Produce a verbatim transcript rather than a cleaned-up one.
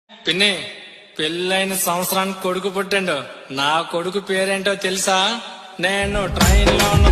పిన్ని పెళ్ళైన సంవత్సరానికి కొడుకు పుట్టిండు. నా కొడుకు పేరేంటో తెలుసా? నేను ట్రైన్ లో